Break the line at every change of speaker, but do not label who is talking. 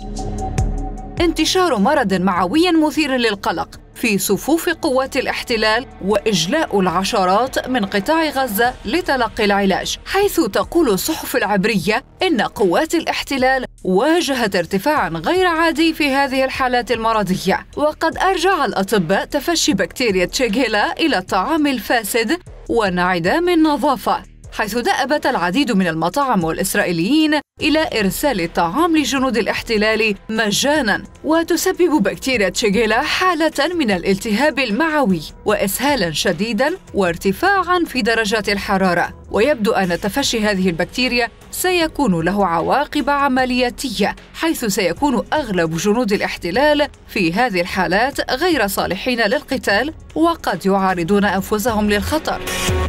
انتشار مرض معوي مثير للقلق في صفوف قوات الاحتلال وإجلاء العشرات من قطاع غزة لتلقي العلاج، حيث تقول الصحف العبرية إن قوات الاحتلال واجهت ارتفاعاً غير عادي في هذه الحالات المرضية. وقد أرجع الأطباء تفشي بكتيريا شيغيلا إلى الطعام الفاسد وانعدام النظافة، حيث دأبت العديد من المطاعم والإسرائيليين إلى إرسال الطعام لجنود الاحتلال مجاناً. وتسبب بكتيريا شيغيلا حالة من الالتهاب المعوي وإسهالاً شديداً وارتفاعاً في درجات الحرارة، ويبدو أن تفشي هذه البكتيريا سيكون له عواقب عملياتية، حيث سيكون أغلب جنود الاحتلال في هذه الحالات غير صالحين للقتال وقد يعرضون أنفسهم للخطر.